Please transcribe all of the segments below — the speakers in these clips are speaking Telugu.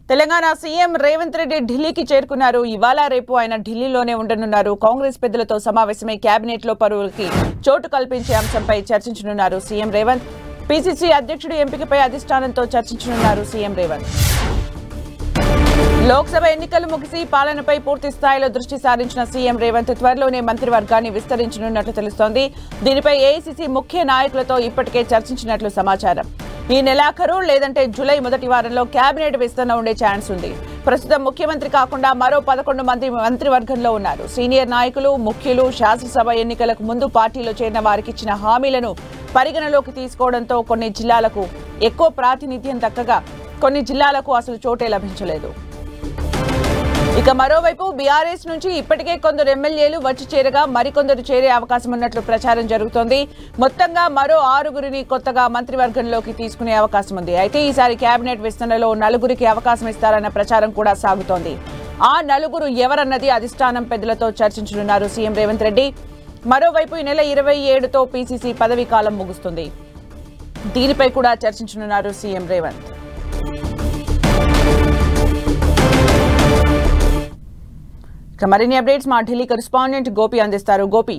తెలంగాణ సీఎం రేవంత్ రెడ్డి ఢిల్లీకి చేరుకున్నారు. ఇవాళ రేపు ఆయన ఢిల్లీలోనే ఉండనున్నారు. కాంగ్రెస్ పెద్దలతో సమావేశమై కేబినెట్ లో పరువులకి చోటు కల్పించే అంశంపై చర్చించనున్నారు సీఎం రేవంత్. పీసీసీ అధ్యక్షుడి ఎంపికపై అధిష్టానంతో చర్చించనున్నారు సీఎం రేవంత్. లోక్సభ ఎన్నికలు ముగిసి పాలనపై పూర్తి స్థాయిలో దృష్టి సారించిన సీఎం రేవంత్ త్వరలోనే మంత్రివర్గాన్ని విస్తరించనున్నట్లు తెలుస్తోంది. దీనిపై ఏఐసీసీ ముఖ్య నాయకులతో ఇప్పటికే చర్చించినట్లు సమాచారం. ఈ నెలాఖరు లేదంటే జూలై మొదటి వారంలో కేబినెట్ విస్తరణ ఉండే ఛాన్స్ ఉంది. ప్రస్తుతం ముఖ్యమంత్రి కాకుండా మరో 11 మంది మంత్రివర్గంలో ఉన్నారు. సీనియర్ నాయకులు, ముఖ్యులు శాసనసభ ఎన్నికలకు ముందు పార్టీలో చేరిన వారికి ఇచ్చిన హామీలను పరిగణలోకి తీసుకోవడంతో కొన్ని జిల్లాలకు ఎక్కువ ప్రాతినిధ్యం దక్కగా కొన్ని జిల్లాలకు అసలు చోటే లభించలేదు. ఇక మరోవైపు బీఆర్ఎస్ నుంచి ఇప్పటికే కొందరు ఎమ్మెల్యేలు వచ్చి చేరగా మరికొందరు చేరే అవకాశం ఉన్నట్లు ప్రచారం జరుగుతోంది. మొత్తంగా మరో 6గురిని కొత్తగా మంత్రివర్గంలోకి తీసుకునే అవకాశం ఉంది. అయితే ఈసారి కేబినెట్ విస్తరణలో 4గురికి అవకాశం ఇస్తారన్న ప్రచారం కూడా సాగుతోంది. ఆ 4గురు ఎవరన్నది అధిష్టానం పెద్దలతో చర్చించనున్నారు సీఎం రేవంత్ రెడ్డి. మరోవైపు ఈ నెల 27తో పీసీసీ పదవీ కాలం ముగుస్తుంది. దీనిపై కూడా చర్చించనున్నారు సీఎం రేవంత్. మరిన్ని అప్డేట్స్ మా ఢిల్లీ కరెస్పాండెంట్ గోపి అందిస్తారు. గోపి,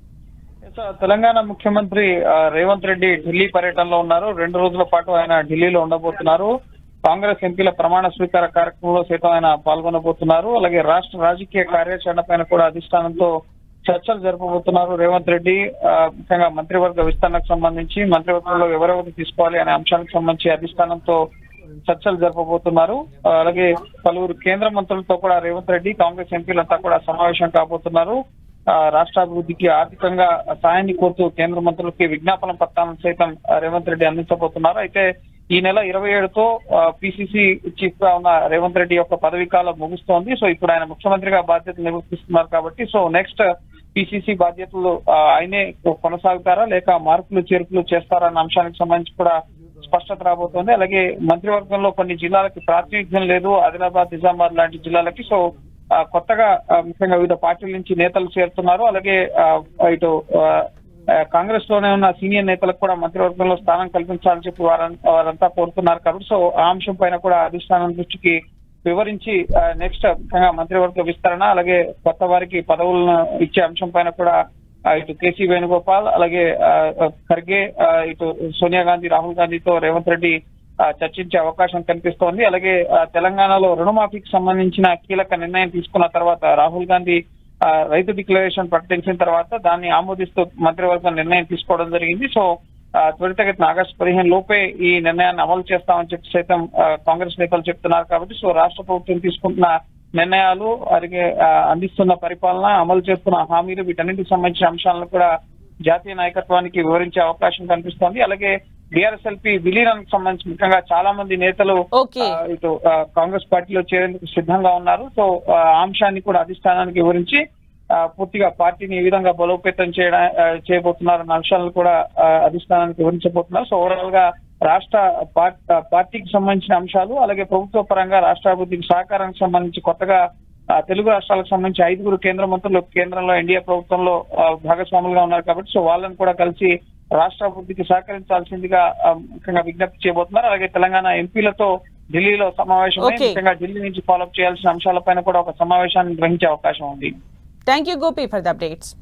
తెలంగాణ ముఖ్యమంత్రి రేవంత్ రెడ్డి ఢిల్లీ పర్యటనలో ఉన్నారు. 2 రోజుల పాటు ఆయన ఢిల్లీలో ఉండబోతున్నారు. కాంగ్రెస్ ఎంపీల ప్రమాణ స్వీకార కార్యక్రమంలో సైతం ఆయన పాల్గొనబోతున్నారు. అలాగే రాష్ట్ర రాజకీయ కార్యాచరణ పైన కూడా అధిష్టానంతో చర్చలు జరపబోతున్నారు రేవంత్ రెడ్డి. ముఖ్యంగా మంత్రివర్గ విస్తరణకు సంబంధించి మంత్రివర్గంలో ఎవరెవరు తీసుకోవాలి అనే అంశానికి సంబంధించి అధిష్టానంతో చర్చలు జరపబోతున్నారు. అలాగే పలువురు కేంద్ర మంత్రులతో కూడా రేవంత్ రెడ్డి కాంగ్రెస్ ఎంపీలంతా కూడా సమావేశం కాబోతున్నారు. రాష్ట్రాభివృద్ధికి ఆర్థికంగా సాయాన్ని కోరుతూ కేంద్ర మంత్రులకి విజ్ఞాపన పత్రాలను సైతం రేవంత్ రెడ్డి అందించబోతున్నారు. అయితే ఈ నెల 27తో పీసీసీ చీఫ్ గా ఉన్న రేవంత్ రెడ్డి యొక్క పదవీ కాలం ముగుస్తోంది. సో ఇప్పుడు ఆయన ముఖ్యమంత్రిగా బాధ్యతలు నిర్వర్తిస్తున్నారు కాబట్టి సో నెక్స్ట్ పీసీసీ బాధ్యతలు ఆయనే కొనసాగుతారా లేక మార్పులు చేర్పులు చేస్తారా అన్న అంశానికి సంబంధించి కూడా స్పష్టత రాబోతోంది. అలాగే మంత్రివర్గంలో కొన్ని జిల్లాలకి ప్రాతినిధ్యం లేదు, ఆదిలాబాద్, నిజామాబాద్ లాంటి జిల్లాలకి. సో కొత్తగా ముఖ్యంగా వివిధ పార్టీల నుంచి నేతలు చేరుతున్నారు. అలాగే ఇటు కాంగ్రెస్ లోనే ఉన్న సీనియర్ నేతలకు కూడా మంత్రివర్గంలో స్థానం కల్పించాలని చెప్పి వారంతా కోరుతున్నారు కాబట్టి సో ఆ అంశం పైన కూడా అధిష్టానం దృష్టికి వివరించి నెక్స్ట్ ముఖ్యంగా మంత్రివర్గ విస్తరణ అలాగే కొత్త వారికి పదవులను ఇచ్చే అంశం పైన కూడా ఇటు కేసీ వేణుగోపాల్ అలాగే ఖర్గే ఇటు సోనియా గాంధీ, రాహుల్ గాంధీతో రేవంత్ రెడ్డి చర్చించే అవకాశం కనిపిస్తోంది. అలాగే తెలంగాణలో రుణమాఫీకి సంబంధించిన కీలక నిర్ణయం తీసుకున్న తర్వాత రాహుల్ గాంధీ రైతు డిక్లరేషన్ ప్రకటించిన తర్వాత దాన్ని ఆమోదిస్తూ మంత్రివర్గం నిర్ణయం తీసుకోవడం జరిగింది. సో త్వరితగతిన ఆగస్టు 15 లోపే ఈ నిర్ణయాన్ని అమలు చేస్తామని చెప్పి సైతం కాంగ్రెస్ నేతలు చెప్తున్నారు కాబట్టి సో రాష్ట్ర ప్రభుత్వం తీసుకుంటున్న నిర్ణయాలు అలాగే అందిస్తున్న పరిపాలన, అమలు చేస్తున్న హామీలు వీటన్నింటికి సంబంధించిన అంశాలను కూడా జాతీయ నాయకత్వానికి వివరించే అవకాశం కనిపిస్తోంది. అలాగే బీఆర్ఎస్ఎల్పీ విలీనానికి సంబంధించి ముఖ్యంగా చాలా మంది నేతలు ఇటు కాంగ్రెస్ పార్టీలో చేరేందుకు సిద్ధంగా ఉన్నారు. సో ఆ అంశాన్ని కూడా అధిష్టానానికి వివరించి పూర్తిగా పార్టీని ఏ విధంగా బలోపేతం చేయబోతున్నారు అన్న అంశాలను కూడా అధిష్టానానికి వివరించబోతున్నారు. సో ఓవరాల్ గా రాష్ట్ర పార్టీకి సంబంధించిన అంశాలు అలాగే ప్రభుత్వ పరంగా రాష్ట్రాభివృద్ధికి సహకారానికి సంబంధించి కొత్తగా తెలుగు రాష్ట్రాలకు సంబంధించి 5గురు కేంద్ర మంత్రులు కేంద్రంలో ఎన్డీఏ ప్రభుత్వంలో భాగస్వాములుగా ఉన్నారు కాబట్టి సో వాళ్ళని కూడా కలిసి రాష్ట్రాభివృద్ధికి సహకరించాల్సిందిగా ముఖ్యంగా విజ్ఞప్తి చేయబోతున్నారు. అలాగే తెలంగాణ ఎంపీలతో ఢిల్లీలో సమావేశమై ముఖ్యంగా ఢిల్లీ నుంచి ఫాలోఅప్ చేయాల్సిన అంశాలపైన కూడా ఒక సమావేశాన్ని నిర్వహించే అవకాశం ఉంది. Thank you Gopi for the updates.